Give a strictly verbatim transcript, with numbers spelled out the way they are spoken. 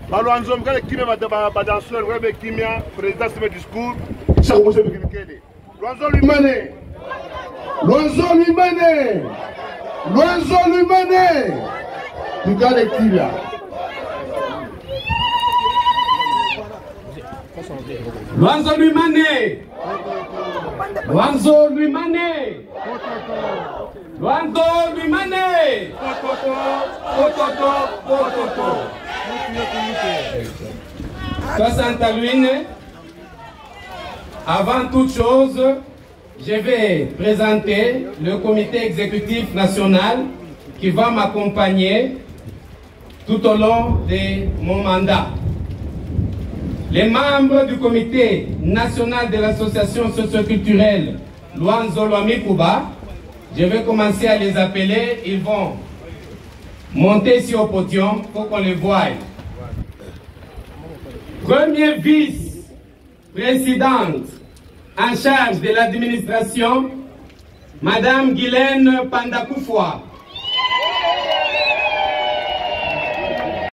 Malwanzo mkale kimya badanseur webe kimya président se discours chaque mois c'est Mikele. Loanzo Lumane. Loanzo Lumane. Loanzo Lumane. Tukale kimya. Loanzo Lumane. Loanzo Lumane. Loanzo Lumane. Pototo, pototo. Soixante Louine. Avant toute chose, je vais présenter le comité exécutif national qui va m'accompagner tout au long de mon mandat. Les membres du comité national de l'association socioculturelle Luanzo Lwami Kuba, je vais commencer à les appeler, ils vont monter ici au podium pour qu'on les voie. Premier vice-présidente en charge de l'administration, Madame Guylaine Pandakoufwa.